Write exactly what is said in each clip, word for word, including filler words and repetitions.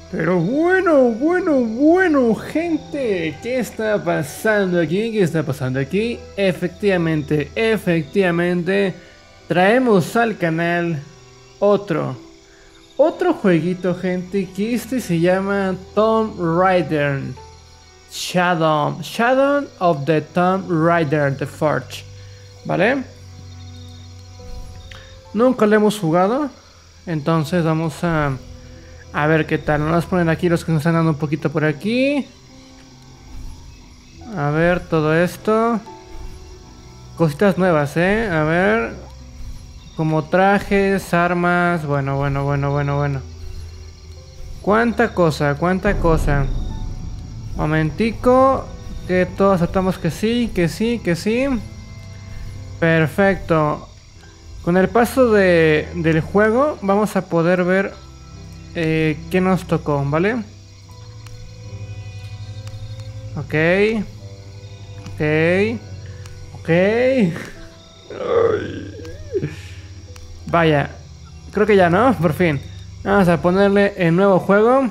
Pero bueno, bueno, bueno, gente, ¿qué está pasando aquí? ¿Qué está pasando aquí? Efectivamente, efectivamente, traemos al canal otro, otro jueguito, gente, que este se llama Tomb Raider Shadow, Shadow of the Tomb Raider, The Forge, ¿vale? Nunca lo hemos jugado, entonces vamos a... A ver qué tal, vamos a poner aquí los que nos están dando un poquito por aquí. A ver, todo esto. Cositas nuevas, eh. A ver. Como trajes, armas. Bueno, bueno, bueno, bueno, bueno. Cuánta cosa, cuánta cosa. Momentico. Que todos aceptamos que sí, que sí, que sí. Perfecto. Con el paso de, del juego vamos a poder ver Eh, ¿qué nos tocó? ¿Vale? Ok. Ok. Ok. Vaya. Creo que ya, ¿no? Por fin. Vamos a ponerle el nuevo juego.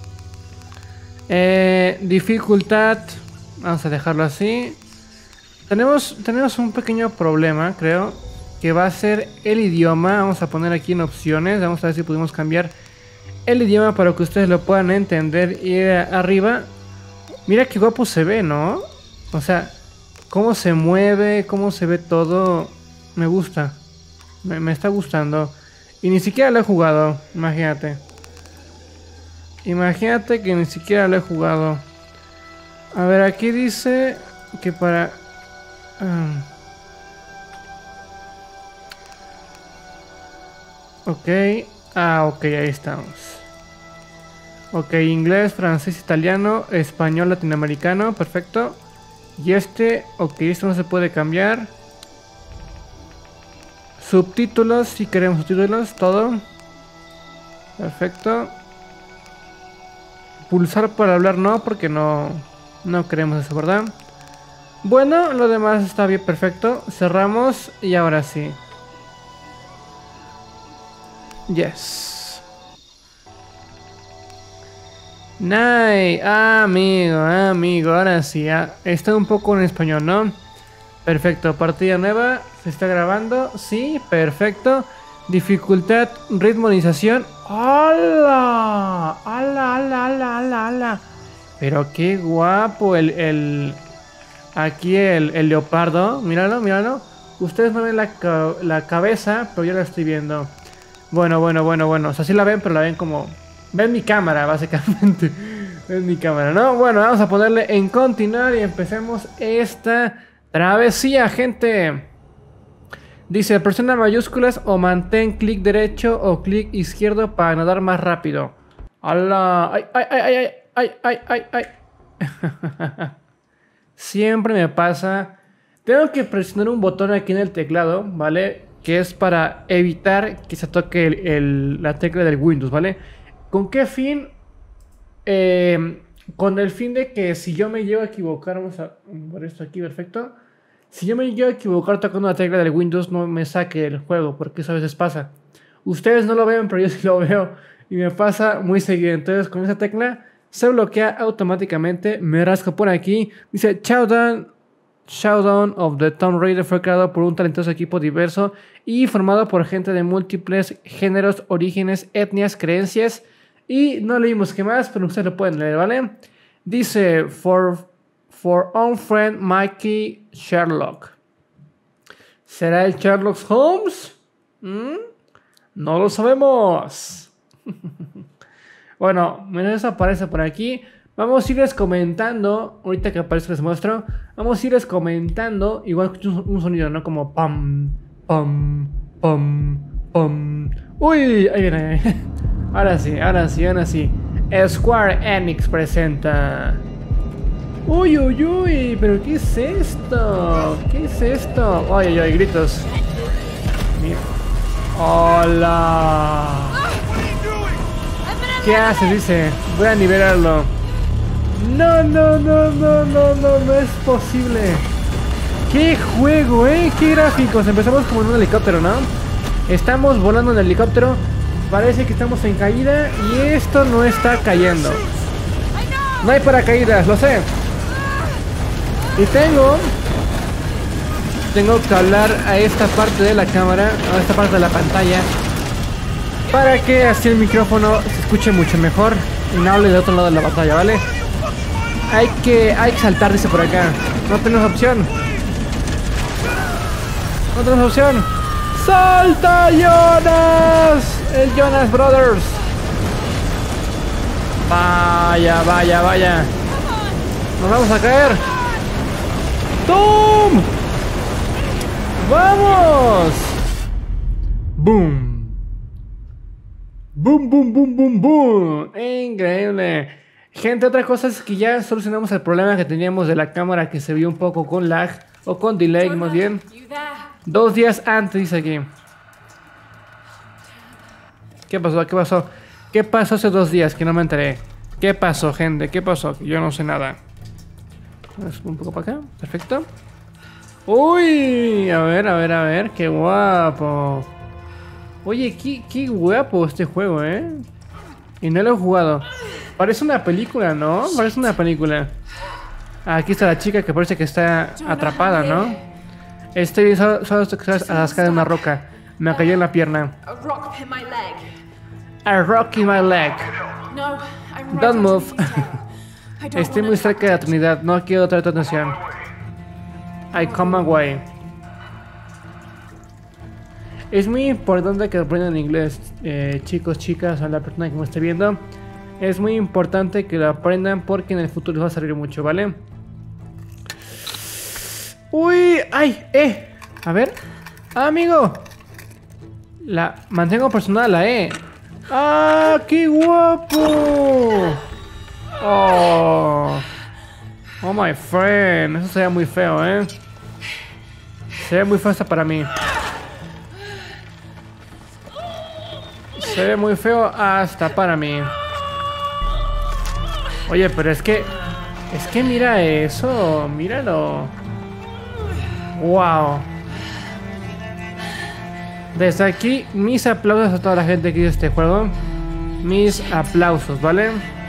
Eh, dificultad. Vamos a dejarlo así. Tenemos, tenemos un pequeño problema, creo. Que va a ser el idioma. Vamos a poner aquí en opciones. Vamos a ver si podemos cambiar el idioma para que ustedes lo puedan entender. Y arriba, mira qué guapo se ve, ¿no? O sea, cómo se mueve, cómo se ve todo. Me gusta, me, me está gustando. Y ni siquiera lo he jugado, imagínate. Imagínate que ni siquiera lo he jugado. A ver, aquí dice que para... Um, ok. Ah, ok, ahí estamos. Ok, inglés, francés, italiano, español, latinoamericano, perfecto. Y este, ok, esto no se puede cambiar. Subtítulos, si queremos subtítulos, todo. Perfecto. Pulsar para hablar no, porque no, no queremos eso, ¿verdad? Bueno, lo demás está bien, perfecto. Cerramos y ahora sí. Yes. Nice. Ah, amigo, ah, amigo. Ahora sí. Ah, está un poco en español, ¿no? Perfecto. Partida nueva. Se está grabando. Sí, perfecto. Dificultad, ritmonización. ¡Hala! ¡Hala, hala, hala, hala, hala! Pero qué guapo el... el... Aquí el, el leopardo. Míralo, míralo. Ustedes no ven la, la cabeza, pero yo la estoy viendo. Bueno, bueno, bueno, bueno. O sea, sí la ven, pero la ven como... Ven mi cámara, básicamente. Ven mi cámara, ¿no? Bueno, vamos a ponerle en continuar y empecemos esta travesía, gente. Dice, presiona mayúsculas o mantén clic derecho o clic izquierdo para nadar más rápido. ¡Hala! ¡Ay, ay, ay, ay, ay, ay, ay, ay! Siempre me pasa. Tengo que presionar un botón aquí en el teclado, ¿vale? Que es para evitar que se toque el, el, la tecla del Windows, ¿vale? ¿Con qué fin? Eh, con el fin de que si yo me llevo a equivocar, vamos a ver esto aquí, perfecto. Si yo me llevo a equivocar tocando la tecla del Windows, no me saque el juego, porque eso a veces pasa. Ustedes no lo ven, pero yo sí lo veo y me pasa muy seguido. Entonces con esa tecla se bloquea automáticamente. Me rasco por aquí. Dice, Showdown, Showdown of the Tomb Raider fue creado por un talentoso equipo diverso y formado por gente de múltiples géneros, orígenes, etnias, creencias. Y no leímos qué más, pero ustedes lo pueden leer, ¿vale? Dice, for, for our friend Mikey Sherlock. ¿Será el Sherlock Holmes? ¿Mm? No lo sabemos. Bueno, menos eso aparece por aquí. Vamos a irles comentando. Ahorita que aparezca les muestro. Vamos a irles comentando. Igual escucho un sonido, ¿no? Como pam, pam, pam, pam. Uy, ahí viene. Ahora sí, ahora sí, ahora sí. Square Enix presenta. Uy, uy, uy. ¿Pero qué es esto? ¿Qué es esto? Uy, uy, uy, gritos. Mira. Hola. ¿Qué haces? Dice. Voy a nivelarlo. No, no, no, no, no, no, no es posible. ¡Qué juego, eh! ¡Qué gráficos! Empezamos como en un helicóptero, ¿no? Estamos volando en el helicóptero. Parece que estamos en caída y esto no está cayendo. No hay paracaídas, lo sé. Y tengo... Tengo que hablar a esta parte de la cámara, a esta parte de la pantalla, para que así el micrófono se escuche mucho mejor y no hable de otro lado de la pantalla, ¿vale? Hay que, hay que saltar, dice por acá. No tenemos opción. No tenemos opción. ¡Salta, Jonas! El Jonas Brothers. Vaya, vaya, vaya. Nos vamos a caer. ¡Tum! ¡Vamos! ¡Boom! ¡Boom, boom, boom, boom, boom! Increíble. Gente, otra cosa es que ya solucionamos el problema que teníamos de la cámara que se vio un poco con lag o con delay, más bien. Dos días antes, dice aquí. ¿Qué pasó? ¿Qué pasó? ¿Qué pasó hace dos días que no me enteré? ¿Qué pasó, gente? ¿Qué pasó? Yo no sé nada. Un poco para acá. Perfecto. Uy, a ver, a ver, a ver. Qué guapo. Oye, qué, qué guapo este juego, ¿eh? Y no lo he jugado. Parece una película, ¿no? Parece una película. Aquí está la chica que parece que está atrapada, ¿no? Estoy solo, solo estoy atascada en una roca. Me cayó en la pierna. A rock in my leg. Don't move. Estoy muy cerca de la Trinidad. No quiero traer tu atención. I come away. Es muy importante que aprendan inglés, eh, chicos, chicas, a la persona que me esté viendo. Es muy importante que lo aprendan porque en el futuro les va a servir mucho, ¿vale? Uy, ay, eh. A ver. Ah, amigo. La mantengo personal, la E. ¡Ah, qué guapo! Oh. Oh, my friend. Eso sería muy feo, ¿eh? Sería muy feo hasta para mí. Se ve muy feo hasta para mí. Oye, pero es que... Es que mira eso. Míralo. Wow. Desde aquí, mis aplausos a toda la gente que hizo este juego. Mis aplausos, ¿vale?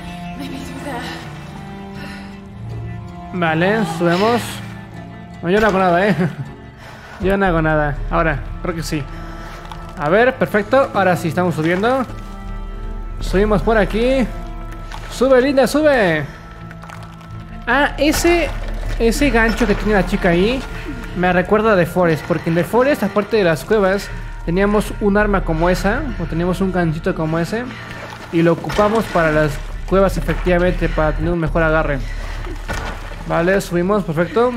Vale, subimos. No, yo no hago nada, ¿eh? Yo no hago nada. Ahora, creo que sí. A ver, perfecto. Ahora sí, estamos subiendo. Subimos por aquí. Sube, linda, sube. Ah, ese... Ese gancho que tiene la chica ahí me recuerda a The Forest. Porque en The Forest, aparte de las cuevas, teníamos un arma como esa. O teníamos un ganchito como ese. Y lo ocupamos para las cuevas, efectivamente, para tener un mejor agarre. Vale, subimos, perfecto.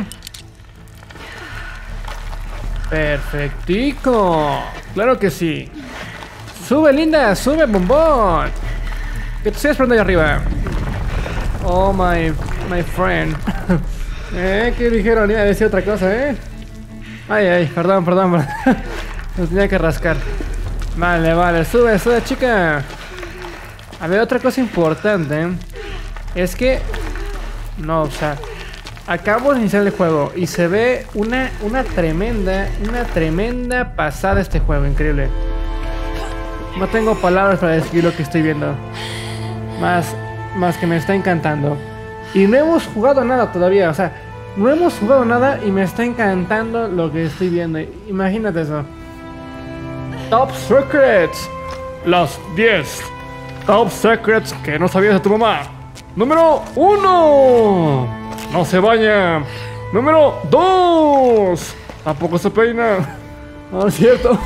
Perfectico. Claro que sí. Sube, linda, sube, bombón. Que te estoy esperando ahí arriba. Oh, my, my friend. Eh, ¿qué dijeron? Iba a decir otra cosa, ¿eh? Ay, ay, perdón, perdón, perdón. Nos tenía que rascar. Vale, vale, sube, sube, chica. A ver, otra cosa importante es que... No, o sea... Acabamos de iniciar el juego y se ve una, una tremenda, una tremenda pasada este juego, increíble. No tengo palabras para describir lo que estoy viendo. Más, más que me está encantando. Y no hemos jugado nada todavía, o sea, no hemos jugado nada y me está encantando lo que estoy viendo. Imagínate eso. Top Secrets. Los diez Top Secrets que no sabías de tu mamá. Número uno. No se baña. Número dos. Tampoco se peina. No es cierto.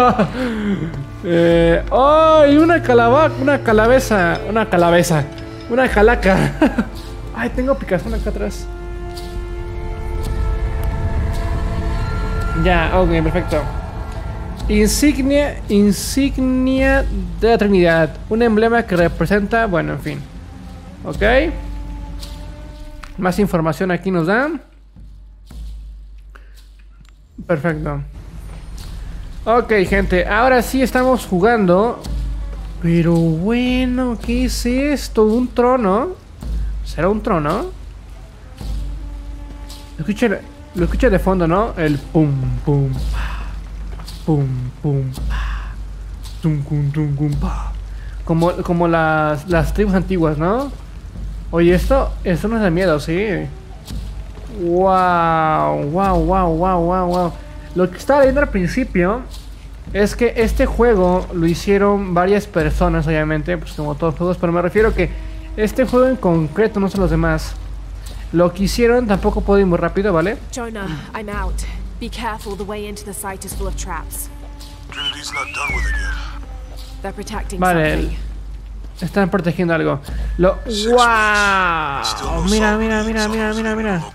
eh, ¡Ay! Una calaba, una calabeza. Una calabeza. Una calaca. Ay, tengo picazón acá atrás. Ya, ok, perfecto. Insignia, insignia de la Trinidad. Un emblema que representa, bueno, en fin. Ok. Más información aquí nos dan. Perfecto. Ok, gente, ahora sí estamos jugando. Pero bueno, ¿qué es esto? ¿Un trono? ¿Será un trono? Lo escucho, lo escucho de fondo, ¿no? El pum, pum, pum, pum, Tum, cum, tum, cum, pa. Como, como las, las tribus antiguas, ¿no? Oye, esto, esto no es de miedo, sí. Wow, wow, wow, wow, wow, wow. Lo que estaba leyendo al principio es que este juego lo hicieron varias personas, obviamente, pues como todos los juegos, pero me refiero que este juego en concreto, no son los demás. Lo que hicieron, tampoco puedo ir muy rápido, ¿vale? Jonah, I'm out. Be careful, the way into the site is full of traps. Trinity's not done with it yet. They're protecting Vale, something. están protegiendo algo. Lo... ¡Wow! Mira, mira, mira, mira, mira, mira.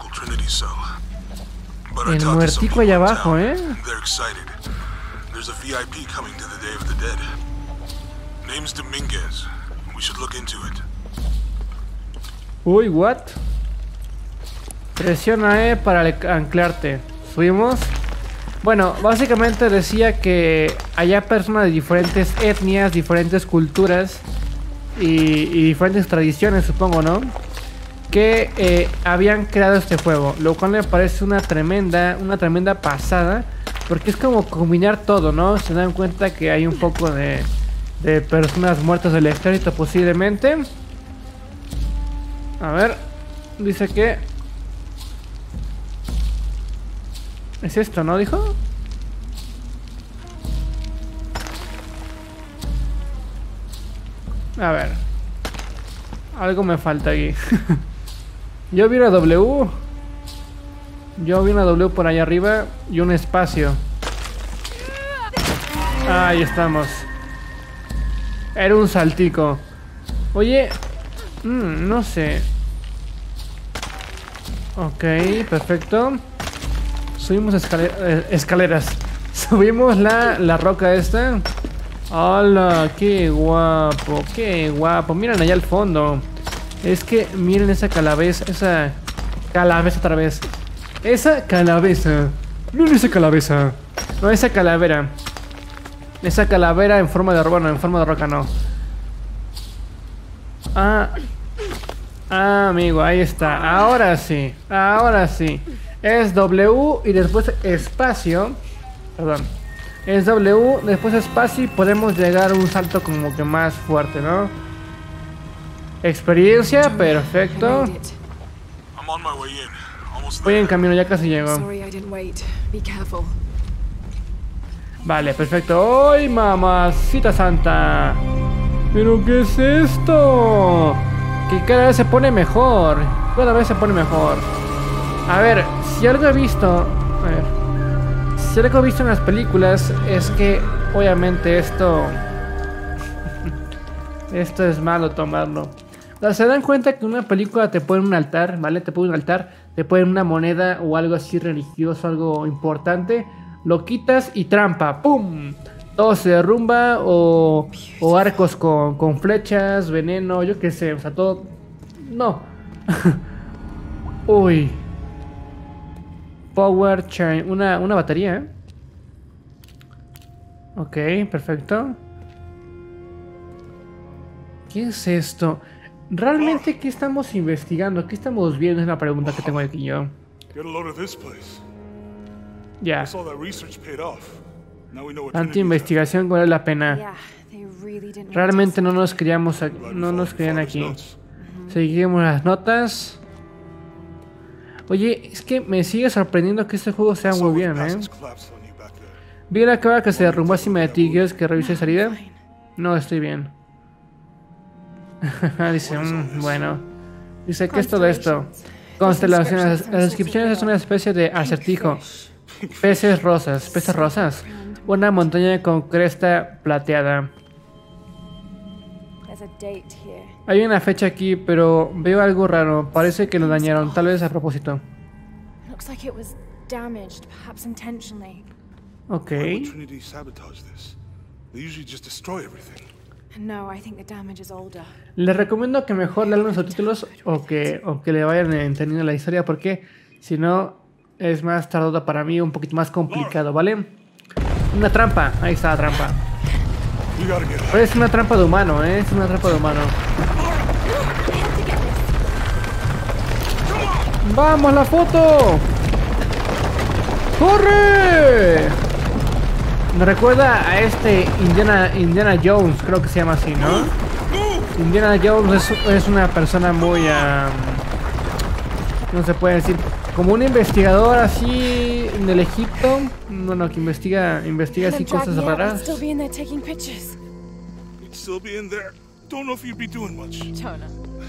El muertico allá abajo, ¿eh? They're excited. There's a V I P coming to the Day of the Dead. Name's Dominguez. We should look into it. Uy, what? Presiona E para anclarte. Subimos. Bueno, básicamente decía que había personas de diferentes etnias, diferentes culturas y, y diferentes tradiciones, supongo, ¿no? Que eh, habían creado este juego, lo cual me parece una tremenda, una tremenda pasada, porque es como combinar todo, ¿no? Se dan cuenta que hay un poco de, de personas muertas del ejército posiblemente. A ver, dice que es esto, ¿no? Dijo. A ver, algo me falta aquí. Yo vi una W. Yo vi una W por allá arriba y un espacio. Ahí estamos. Era un saltico. Oye, mmm, no sé. Ok, perfecto. Subimos escale eh, escaleras. Subimos la, la roca esta. ¡Hola! ¡Qué guapo! ¡Qué guapo! Miren allá al fondo. Es que miren esa calaveza. Esa calaveza otra vez. Esa calaveza. Miren esa calaveza. No, esa calavera. Esa calavera en forma de roca. No, en forma de roca no. Ah. Ah, amigo, ahí está. Ahora sí. Ahora sí. Es W y después espacio. Perdón. Es W, después espacio y podemos llegar a un salto como que más fuerte, ¿no? Experiencia, perfecto. Voy en camino, ya casi llego. Vale, perfecto. ¡Ay, mamacita santa! ¿Pero qué es esto? Que cada vez se pone mejor. Cada vez se pone mejor. A ver, si algo he visto... A ver... Si algo he visto en las películas es que obviamente esto esto es malo tomarlo. O sea, se dan cuenta que una película te pone un altar, ¿vale? Te pone un altar, te ponen una moneda o algo así religioso, algo importante. Lo quitas y trampa, ¡pum! Todo se derrumba o, o arcos con, con flechas, veneno, yo qué sé, o sea, todo... No. Uy. Power chain, una, una batería, ¿eh? Ok, perfecto. ¿Qué es esto? ¿Realmente qué estamos investigando? ¿Qué estamos viendo? Es la pregunta que tengo aquí yo. Ya. Tanta investigación vale la pena. Realmente no nos queríamos, no nos querían aquí. Seguimos las notas. Oye, es que me sigue sorprendiendo que este juego sea muy bien, ¿eh? Vi la cámara que se derrumbó encima de ti. ¿Quieres que revise salida? No, estoy bien. Dice, mmm, bueno. Dice, ¿qué es todo esto? Constelaciones. Las descripciones es una especie de acertijo. Peces rosas. ¿Peces rosas? Una montaña con cresta plateada. Hay una fecha aquí, pero veo algo raro. Parece que lo dañaron, tal vez a propósito. Ok. Les recomiendo que mejor lean los subtítulos o que, o que le vayan entendiendo la historia, porque si no es más tardado para mí, un poquito más complicado, ¿vale? Una trampa, ahí está la trampa. Pero es una trampa de humano, ¿eh? Es una trampa de humano. ¡Vamos, la foto! ¡Corre! Me recuerda a este Indiana, Indiana Jones, creo que se llama así, ¿no? Indiana Jones es, es una persona muy... Um, no se puede decir... Como un investigador así en el Egipto. Bueno, que investiga, investiga así cosas raras. Still be in there taking pictures. You'd still be in there. Don't know if you'd be doing much. Jonah.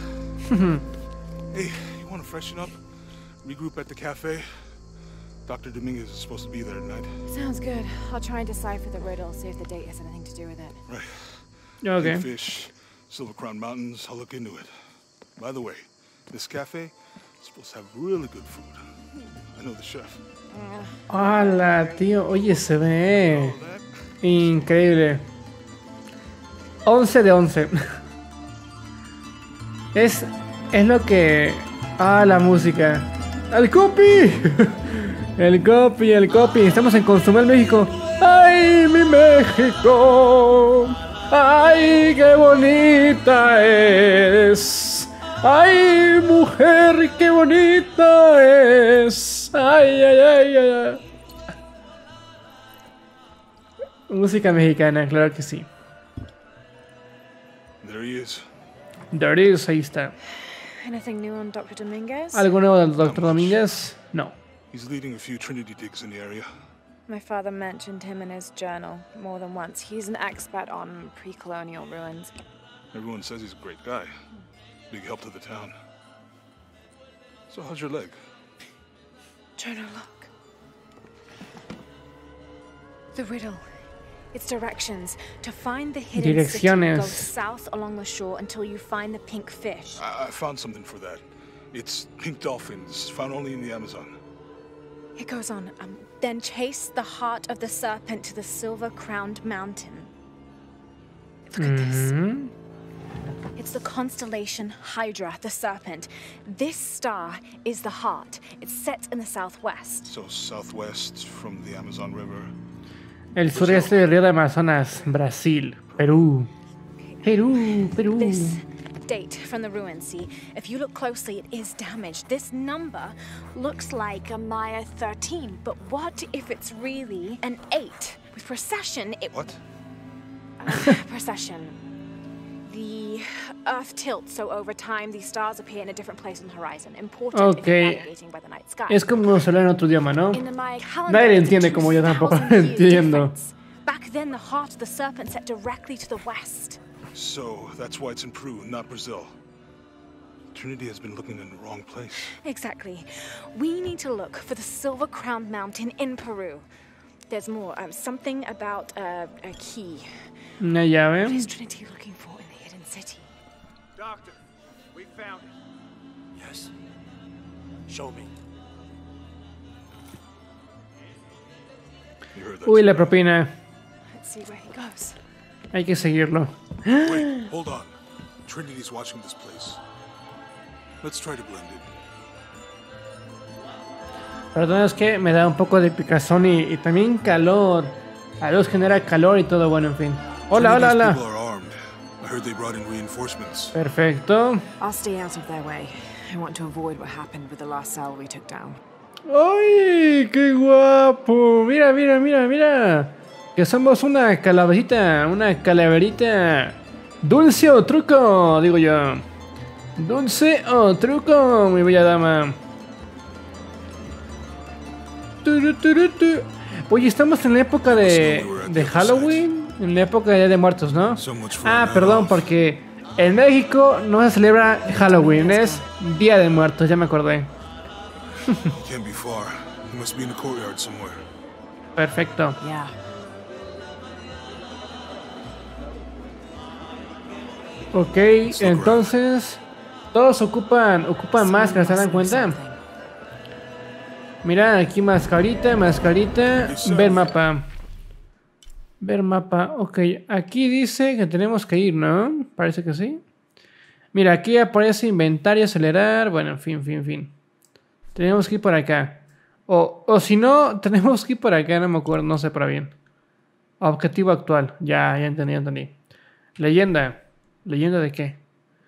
Hey, you want to freshen up? Regroup at the cafe? Doctor Dominguez is supposed to be there tonight. Sounds good. I'll try and decipher the riddle, see if the date has anything to do with it. Right. Okay. Big Fish, Silver Crown Mountains, I'll look into it. By the way, this cafe is supposed to have really good food. I know the chef. Hola, tío. Oye, se ve increíble. once de once. Es, es lo que... Ah, la música. ¡El copy! El copy, el copy. Estamos en Consumel, México. ¡Ay, mi México! ¡Ay, qué bonita es! ¡Ay, mujer, qué bonita es! ¡Ay, ay, ay, ay! ay. Música mexicana, claro que sí. There he is. There it is, ahí está. Anything new on Doctor Dominguez? ¿Algo nuevo del doctor Domínguez? No. He's leading a few Trinity digs in the area. My father mentioned him in his journal more than once. He's an expert on pre-colonial ruins. Everyone says he's a great guy. Big help to the town. So how's your leg? Jonah, look. The riddle. Its directions. To find the hidden city, go south along the shore until you find the pink fish. I, I found something for that. It's pink dolphins, found only in the Amazon. It goes on. Um, then chase the heart of the serpent to the silver-crowned mountain. Look at this. Mm-hmm. It's the constellation Hydra, the serpent. This star is the heart. It's set in the southwest. So southwest from the Amazon River. El sureste del río de Amazonas, Brasil, Perú. Perú, Perú. This date from the ruins, see? If you look closely, it is damaged. This number looks like a Maya thirteen, but what if it's really an eight? With precession, it... What? Uh, precession. The Earth tilts, so over time, these stars appear in a different place on the horizon. Important if Okay. you're navigating by the night sky. Es como hablar en otro idioma, ¿no? In the Maya calendar, Nadie it's a entiende como yo tampoco two thousand year entiendo. difference. Back then, the heart of the serpent set directly to the west. So that's why it's in Peru, not Brazil. Trinity has been looking in the wrong place. Exactly. We need to look for the silver-crowned mountain in Peru. There's more. Um, something about uh, a key. Una What llave. is Trinity looking for in the hidden city? Doctor, we found it. Yes. Show me. You heard that? Uy, la propina. Let's see where he goes. Hay que seguirlo. Wait, hold on. Trinity's watching this place. Let's try to blend in. Perdón, es que me da un poco de picazón y, y también calor. La luz genera calor y todo, bueno, en fin. Hola, hola, Trinity's people hola. are armed. I heard they brought in reinforcements. Perfecto. I'll stay out of their way. I want to avoid what happened with the last cell we took down. ¡Ay, qué guapo! Mira, mira, mira, mira. Que somos una calaverita, una calaverita. Dulce o truco, digo yo. Dulce o truco, mi bella dama. Turu, turu, tu. Oye, estamos en la época de, de Halloween. En la época de Día de Muertos, ¿no? Ah, perdón, porque en México no se celebra Halloween, es Día de Muertos, ya me acordé. Can't be far. He must be in the courtyard somewhere. Perfecto. Yeah. Ok, entonces todos ocupan ocupan máscaras, ¿se dan cuenta? Mira, aquí mascarita, mascarita, ver mapa. Ver mapa, ok, aquí dice que tenemos que ir, ¿no? Parece que sí. Mira, aquí aparece inventario, acelerar, bueno, en fin, fin, fin. Tenemos que ir por acá. O, o si no, tenemos que ir por acá, no me acuerdo, no sé para bien. Objetivo actual, ya, ya entendí, ya entendí. Leyenda. ¿Leyenda de qué?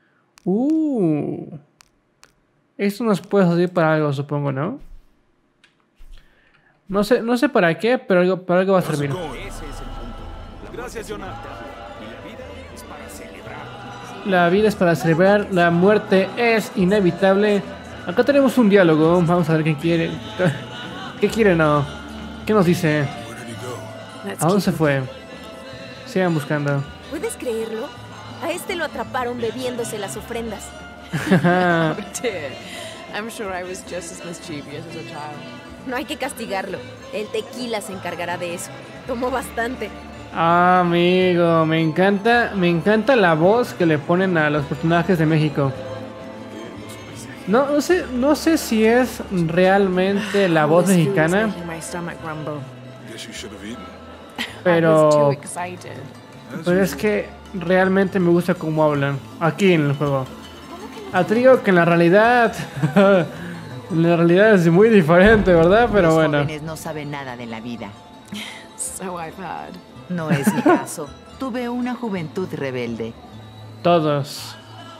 Uh. Esto nos puede servir para algo, supongo, ¿no? No sé, no sé para qué, pero algo, para algo va a How's it servir. going? Ese es el punto. La Gracias, muerte Jonah. es inevitable y la vida es para celebrar. La vida es para celebrar, la muerte es inevitable. Acá tenemos un diálogo. Vamos a ver qué quiere. ¿Qué quiere? No. ¿Qué nos dice? Where did he go? Let's ¿A dónde keep se looking. fue? Sigan buscando. ¿Puedes creerlo? A este lo atraparon bebiéndose las ofrendas. Oh dear. I'm sure I was just as mischievous as a child. No hay que castigarlo. El tequila se encargará de eso. Tomó bastante. Ah, amigo, me encanta, me encanta la voz que le ponen a los personajes de México. No, no sé, no sé si es realmente la voz All this food is mexicana, making my stomach rumble. Guess you should have eaten. I was too pero, excited. As pero es usual. que realmente me gusta cómo hablan aquí en el juego. A ti digo que en la realidad, en la realidad es muy diferente, ¿verdad? Pero Los bueno. jóvenes no saben nada de la vida. So I've heard. No es mi caso. Tuve una juventud rebelde. Todos.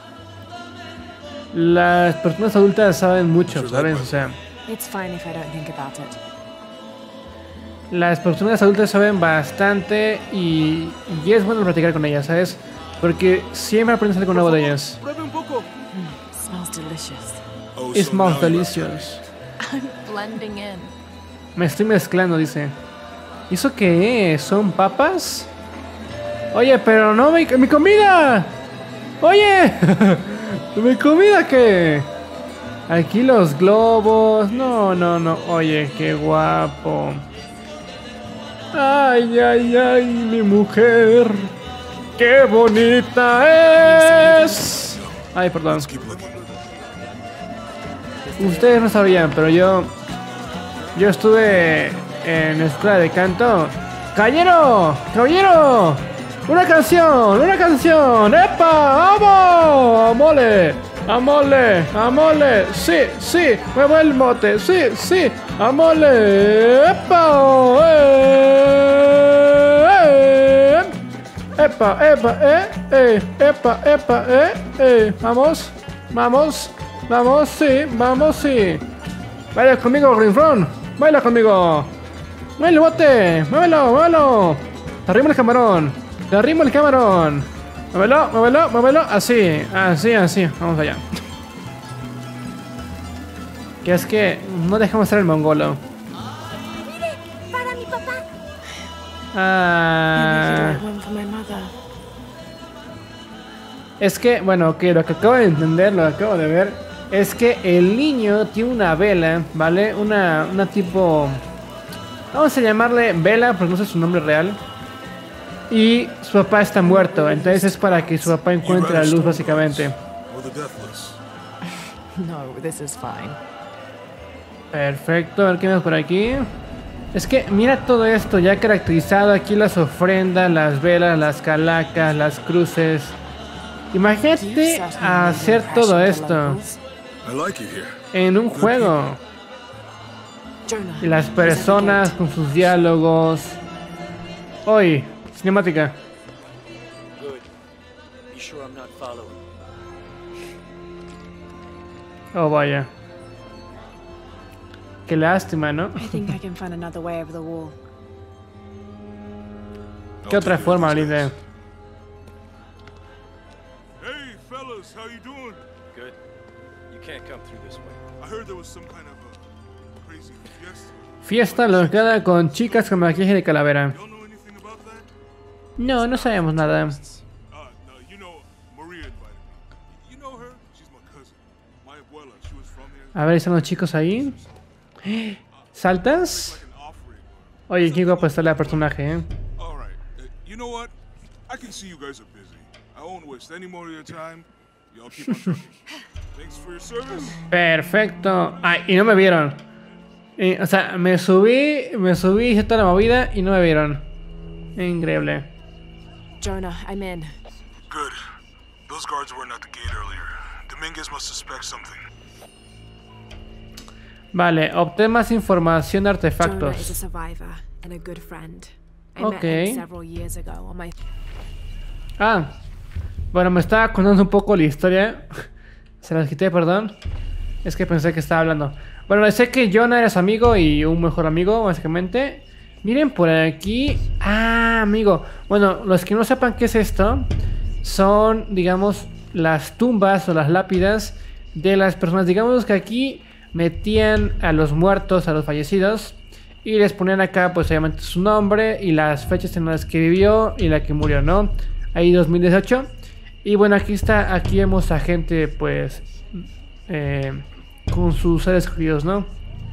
Las personas adultas saben mucho, ¿sabes? O sea, It's fine if I don't think about it. las personas adultas saben bastante y, y es bueno platicar con ellas, ¿sabes? Porque siempre aprendes algo nuevo de ellas. Pruebe un poco. Smells delicious. Oh, It so smells now you're delicious. I'm blending in. Me estoy mezclando, dice. ¿Y eso qué es? ¿Son papas? Oye, pero no, mi, mi comida. Oye, ¿mi comida qué? Aquí los globos. No, no, no. Oye, qué guapo. Ay, ay, ay, mi mujer. ¡Qué bonita es! Ay, perdón. Let's keep looking. Ustedes no sabían, pero yo... Yo estuve en la escuela de canto. ¡Caballero! ¡Caballero! ¡Una canción! ¡Una canción! ¡Epa! ¡Vamos! ¡Amole! ¡Amole! ¡Amole! ¡Sí! ¡Sí! ¡Muevo el mote! ¡Sí! ¡Sí! ¡Amole! ¡Epa! ¡Eh! ¡Eh! ¡Epa! ¡Epa! ¡Eh! ¡Eh! ¡Epa! ¡Epa! ¡Eh! ¡Eh! ¡Vamos! ¡Vamos! ¡Vamos! ¡Sí! ¡Vamos! ¡Sí! ¡Baila conmigo, Rinfron! ¡Baila conmigo! ¡Mueve el bote! ¡Muévelo! ¡Muévelo! ¡Te arrimo el camarón! ¡Te arrimo el camarón! ¡Muévelo! ¡Muévelo! ¡Muévelo! Así, así, así. Vamos allá. Que es que no dejamos ser el mongolo. ¡Mire! ¡Para mi papá! Ah, One for my mother. es que, bueno, que lo que acabo de entender, lo que acabo de ver, es que el niño tiene una vela, ¿vale? Una, una tipo... Vamos a llamarle vela, porque no sé su nombre real. Y su papá está muerto, entonces es para que su papá encuentre la luz, básicamente. Or the deathless. No, this is fine. Perfecto, a ver qué vemos por aquí. Es que mira todo esto ya caracterizado, aquí las ofrendas, las velas, las calacas, las cruces. Imagínate hacer todo esto I like it here. en un juego. Jonah. Y las personas con sus diálogos. Hoy, cinemática. Good. Be sure I'm not following. Oh, vaya. Qué lástima, ¿no? I think I can find another way over the wall. ¿Qué otra forma, Linda? Hey, fellas, how you doing? Good. You can't come through this way. I heard there was some kind of a crazy fiesta. Fiesta locada con chicas con maquillaje de calavera. Y'all know anything about that? No, no sabemos nada. Uh, no, you know, Maria invited me. You know her? She's my cousin. My abuela, she was from here. A ver, están los chicos ahí. ¿Saltas? Like an offering. Oye, qué guapo está el personaje, ¿eh? All right. Uh, you know what? I can see you guys are busy. I won't waste any more of your time. Y'all keep on trucking. Thanks for your service. Perfecto. Ay, y no me vieron. Y, o sea, me subí, me subí, hice toda la movida y no me vieron. Increíble. Jonah, I'm in. Good. Those guards weren't at the gate earlier. Dominguez must suspect something. Vale, obtén más información de Jonah is a artefactos. survivor and a good friend. I Okay. met him several years ago on my Ah, bueno, me estaba contando un poco la historia. Se las quité, perdón. Es que pensé que estaba hablando. Bueno, sé que Jonah era su amigo y un mejor amigo, básicamente. Miren por aquí. Ah, amigo. Bueno, los que no sepan qué es esto, son, digamos, las tumbas o las lápidas de las personas. Digamos que aquí metían a los muertos, a los fallecidos, y les ponían acá, pues obviamente su nombre y las fechas en las que vivió y la que murió, ¿no? Ahí dos mil dieciocho. Y bueno, aquí está, aquí vemos a gente, pues, eh, con sus seres queridos, ¿no?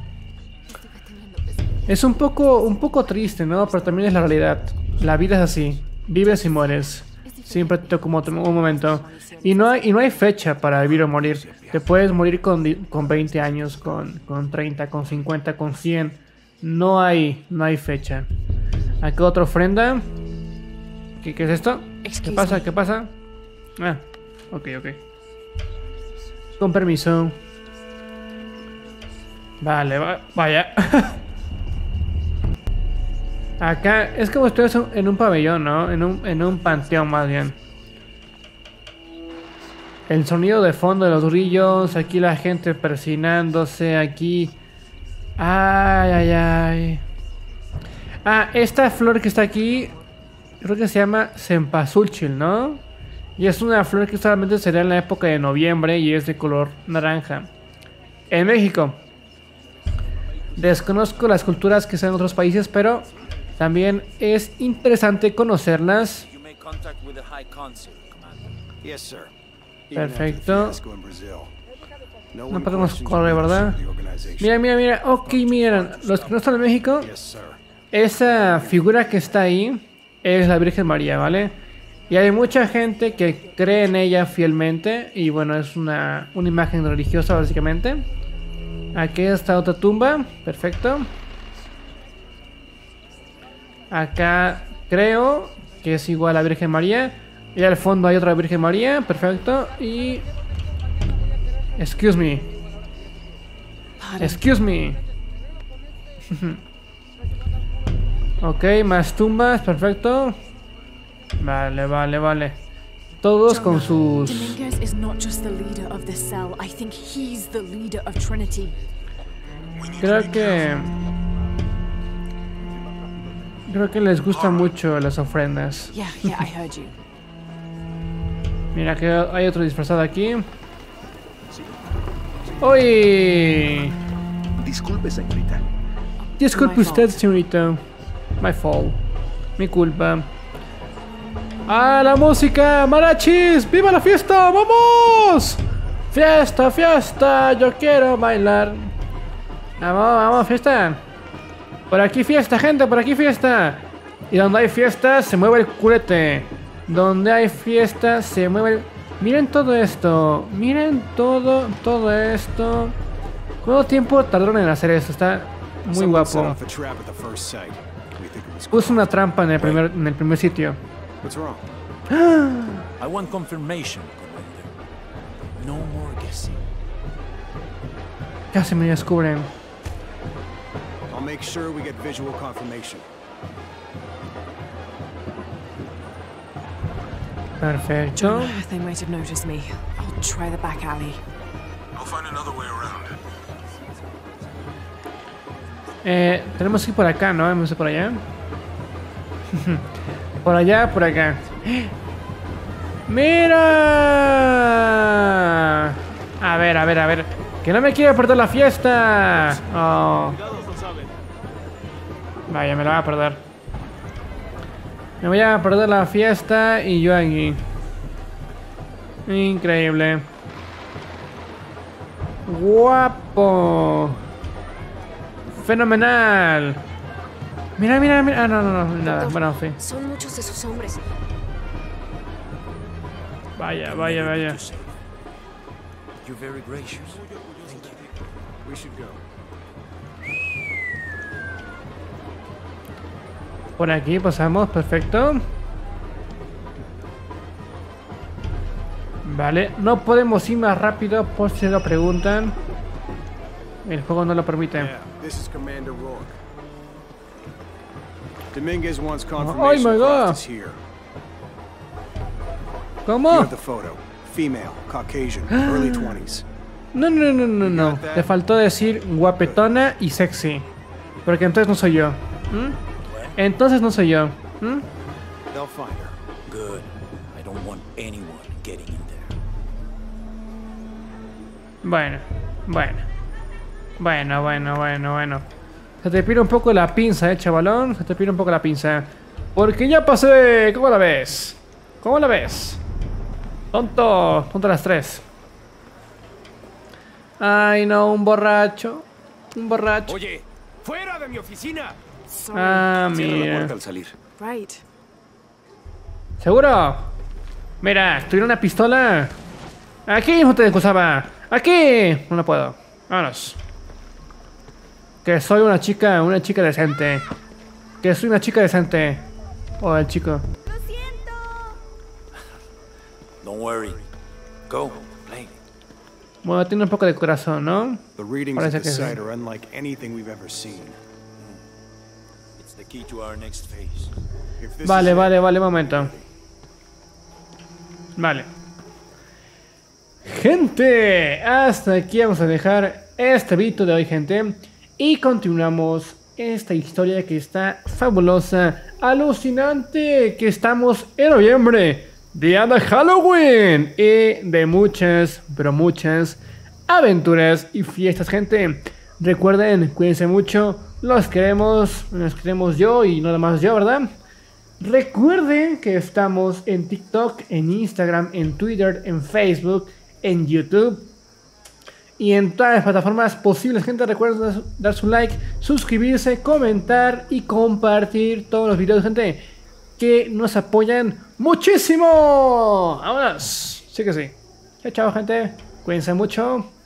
Es un poco, un poco triste, ¿no? Pero también es la realidad. La vida es así. Vives y mueres. Siempre te toca un momento. Y no hay, y no hay fecha para vivir o morir. Te puedes morir con, con veinte años, con, con treinta, con cincuenta, con cien. No hay, no hay fecha. Aquí otra ofrenda. ¿Qué, qué es esto? ¿Qué pasa? ¿Qué pasa? Ah, ok, ok. Con permiso. Vale, va, vaya. Acá es como si estuvieras en un pabellón, ¿no? En un, en un panteón más bien. El sonido de fondo de los grillos. Aquí la gente persinándose. Aquí. Ay, ay, ay. Ah, esta flor que está aquí, creo que se llama cempasúchil, ¿no? Y es una flor que solamente se da en la época de noviembre y es de color naranja. En México. Desconozco las culturas que sean en otros países, pero también es interesante conocerlas. Perfecto. No podemos correr, ¿verdad? Mira, mira, mira. Ok, miren. Los que no están en México, esa figura que está ahí es la Virgen María, ¿vale? Y hay mucha gente que cree en ella fielmente. Y bueno, es una, una imagen religiosa básicamente. Aquí está otra tumba. Perfecto. Acá creo que es igual a la Virgen María. Y al fondo hay otra Virgen María. Perfecto. Y... Excuse me. Excuse me. Ok, más tumbas. Perfecto. Vale, vale, vale. Todos con sus... Dominguez is not just the leader of this cell. I think he's the leader of Trinity. Creo que... Creo que les gustan mucho las ofrendas. Yeah, yeah, I heard you. Mira que hay otro disfrazado aquí. ¡Uy! Disculpe, señorita. Disculpe usted, señorita. My fault. Mi culpa. ¡Ah, la música! ¡Marachis! ¡Viva la fiesta! ¡Vamos! ¡Fiesta, fiesta! Yo quiero bailar. Vamos, vamos, fiesta. Por aquí fiesta, gente, por aquí fiesta. Y donde hay fiesta, se mueve el culete. Donde hay fiesta, se mueve el... Miren todo esto. Miren todo, todo esto. ¿Cuánto tiempo tardaron en hacer esto? Está muy guapo. Puse una trampa en el primer, en el primer sitio. What's wrong? I want confirmation, Commander. No more guessing. Casi me descubren. I'll make sure we get visual confirmation. Perfecto. They might have noticed me. I'll try the back alley. I'll find another way around. Eh, tenemos que ir por acá, ¿no? Vamos a ir por allá. Por allá, por acá. ¡Mira! A ver, a ver, a ver. ¡Que no me quiero perder la fiesta! Oh. Vaya, me la voy a perder. Me voy a perder la fiesta y yo aquí. Increíble. Guapo. Fenomenal. Mira, mira, mira. Ah, no, no, no, nada. Bueno, sí. Son muchos de sus hombres. Vaya, vaya, vaya. You're very gracious. Thank you. We should go. Por aquí pasamos, perfecto. Vale, no podemos ir más rápido por si lo preguntan. El juego no lo permite. Yeah, this is Commander Rourke. Dominguez wants Oh confirmation my God. Croft is here. You ¿Cómo? have the photo. Female, Caucasian, early twenties. No, no, no, no, no. Te faltó decir guapetona y sexy. Porque entonces no soy yo. ¿Mm? Entonces no soy yo. ¿Mm? They'll find her. Good. I don't want anyone getting in there. Bueno, bueno. Bueno, bueno, bueno, bueno. Se te pide un poco la pinza, eh, chavalón. Se te pide un poco la pinza. Porque ya pasé. ¿Cómo la ves? ¿Cómo la ves? Tonto. Tonto a las tres. Ay, no, un borracho. Un borracho. Oye, fuera de mi oficina. Sorry. Ah, Cierra la mira. puerta al salir. Right. ¿Seguro? Mira, tuviera una pistola. Aquí no te excusaba. Aquí. No la puedo. Vámonos. Que soy una chica, una chica decente. Que soy una chica decente. O el chico. ¡Lo siento! Don't worry. Go, play. Bueno, tiene un poco de corazón, ¿no? The readings Parece at the que sí. site are unlike anything we've ever seen. It's the key to our next phase. If this Vale, is it, vale, vale, momento. Vale. Gente, hasta aquí vamos a dejar este video de hoy, gente. Y continuamos esta historia que está fabulosa, alucinante, que estamos en noviembre, día de Halloween y de muchas, pero muchas aventuras y fiestas, gente. Recuerden, cuídense mucho, los queremos, nos queremos yo y nada más yo, ¿verdad? Recuerden que estamos en TikTok, en Instagram, en Twitter, en Facebook, en YouTube y en todas las plataformas posibles, gente. Recuerden dar, dar su like, suscribirse, comentar y compartir todos los videos, gente, que nos apoyan muchísimo. ¡Vámonos! Sí que sí. Chao, chao, gente. Cuídense mucho.